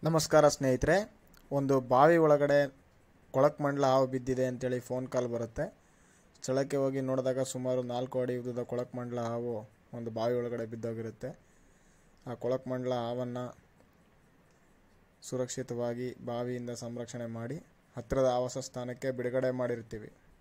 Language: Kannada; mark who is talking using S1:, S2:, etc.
S1: ನಮಸ್ಕಾರ ಸ್ನೇಹಿತರೆ. ಒಂದು ಬಾವಿ ಒಳಗಡೆ ಕೊಳಕಮಂಡಲ ಹಾವು ಬಿದ್ದಿದೆ ಅಂತೇಳಿ ಫೋನ್ ಕಾಲ್ ಬರುತ್ತೆ. ಸ್ಥಳಕ್ಕೆ ಹೋಗಿ ನೋಡಿದಾಗ ಸುಮಾರು 4 ಅಡಿ ಉದ್ದದ ಕೊಳಕಮಂಡಲ ಹಾವು ಒಂದು ಬಾವಿ ಒಳಗಡೆ ಬಿದ್ದೋಗಿರುತ್ತೆ. ಆ ಕೊಳಕಮಂಡಲ ಹಾವನ್ನು ಸುರಕ್ಷಿತವಾಗಿ ಬಾವಿಯಿಂದ ಸಂರಕ್ಷಣೆ ಮಾಡಿ ಹತ್ತಿರದ ಆವಾಸ ಸ್ಥಾನಕ್ಕೆ ಬಿಡುಗಡೆ ಮಾಡಿರ್ತೀವಿ.